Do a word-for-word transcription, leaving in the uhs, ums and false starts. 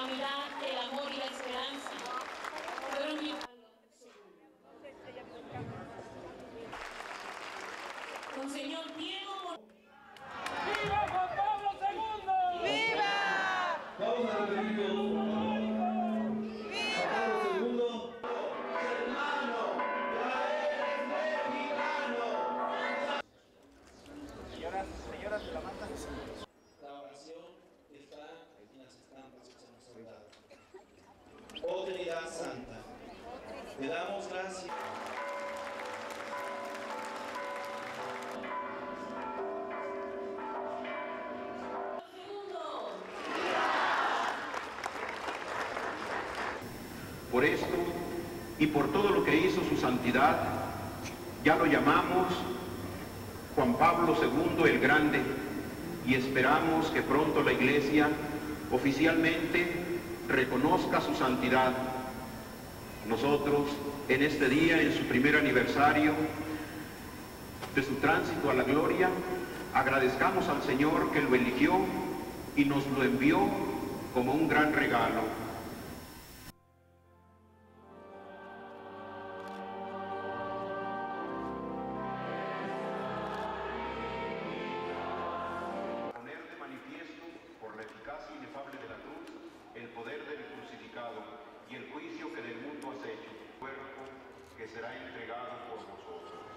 unidad, el amor y la esperanza. Fueron mi... Monseñor Diego. ¡Viva Juan Pablo segundo! ¡Viva! Vamos a repetirlo. ¡Viva! Juan Pablo segundo. Hermano, ya eres mexicano. Señoras, señoras de la manta. La oración está aquí en las estampas que se nos han dado. Oh Trinidad Santa, te damos gracias. Por esto y por todo lo que hizo su santidad, ya lo llamamos Juan Pablo segundo el Grande, y esperamos que pronto la Iglesia oficialmente reconozca su santidad. Nosotros, en este día, en su primer aniversario de su tránsito a la gloria, agradezcamos al Señor que lo eligió y nos lo envió como un gran regalo. Por la eficacia inefable de la cruz, el poder del crucificado y el juicio que del mundo has hecho, cuerpo que será entregado por vosotros.